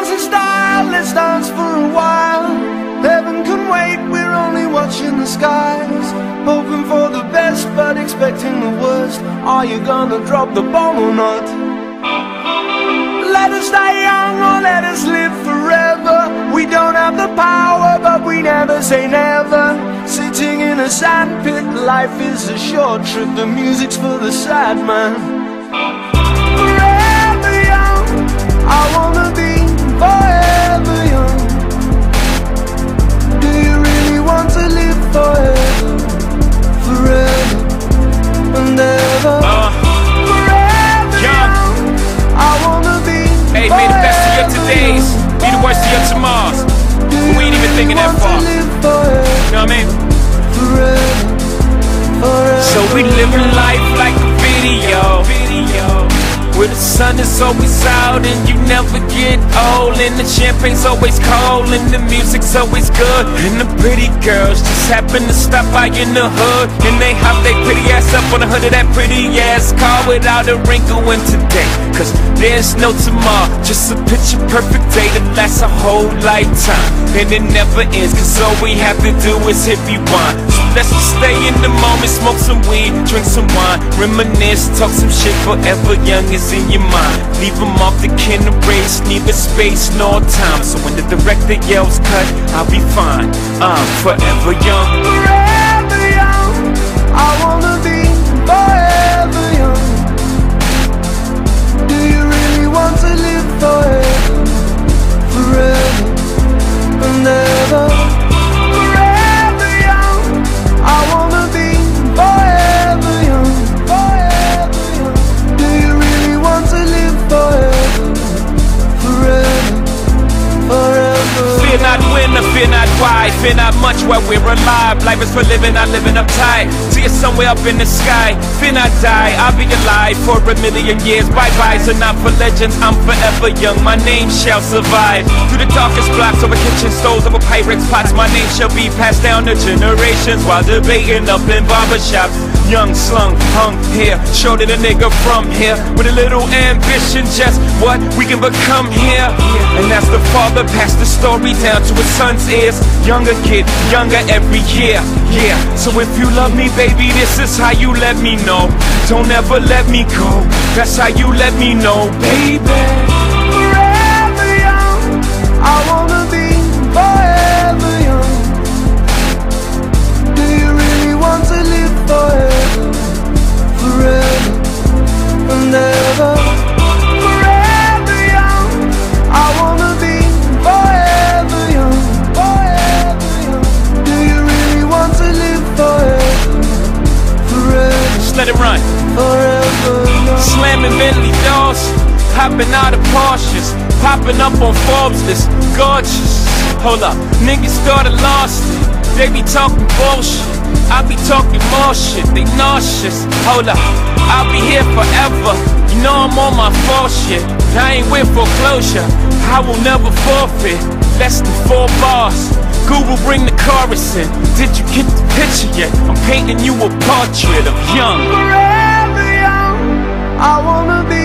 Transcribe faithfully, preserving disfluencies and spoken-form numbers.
dancing style, let's dance for a while. Heaven can wait, we're only watching the skies, hoping for the best but expecting the worst. Are you gonna drop the bomb or not? Let us die young or let us live forever. We don't have the power but we never say never. Sitting in a sandpit, life is a short trip. The music's for the sad man. Forever young, I wanna be forever young. Do you really want to live forever? Forever and ever. uh, Forever young, I wanna be. Hey, may the best of your todays be the worst of your tomorrows. But we ain't even thinking that far. You know what I mean? Forever, forever. So we living life like a video, video where the sun is always out and you never get old, and the champagne's always cold and the music's always good, and the pretty girls just happen to stop by in the hood, and they hop their pretty ass up on the hood of that pretty ass car without a wrinkle in today. Cause there's no tomorrow, just a picture perfect day that lasts a whole lifetime, and it never ends, cause all we have to do is hit rewind. So let's just stay in the moment, smoke some weed, drink some wine, reminisce, talk some shit. Forever young is in your mind. Leave them off the kin erase, neither space nor time. So when the director yells cut, I'll be fine. I'm forever young. Forever young, I wanna be forever young. Do you really want to live forever? Forever and ever. Forever young, I wanna be forever young. Forever young. Do you really want to live forever? Forever, forever. Fear not win or fear not why, fear not much while we're alive. Life is for living, not living uptight. See it somewhere up in the sky. Fear not die, I'll be alive for a million years. Bye-byes are not for legends, I'm forever young. My name shall survive through the darkest blocks, over kitchen stoves, over Pyrex pots. My name shall be passed down to generations while debating up in barbershops. Young, slung, hung here, showed it a nigga from here with a little ambition, just what we can become here. And as the father passed the story down to his son's ears, younger kid, younger every year. Yeah, so if you love me, baby, this is how you let me know. Don't ever let me go, that's how you let me know, baby. Forever young, I wanna be forever young. Do you really want to live forever? Forever and ever. Forever young, I wanna be forever young. Forever young. Do you really want to live forever? Forever. Just let it run. Forever young. Slamming Bentley doors, hopping out of Porsches, popping up on Forbes list, gorgeous. Hold up, niggas started lost it. They be talking bullshit, I be talking more shit. They nauseous. Hold up, I'll be here forever. You know I'm on my full shit. I ain't with foreclosure, I will never forfeit. Less than four bars, Google bring the chorus in. Did you get the picture yet? I'm painting you a portrait of young. Forever young, I wanna be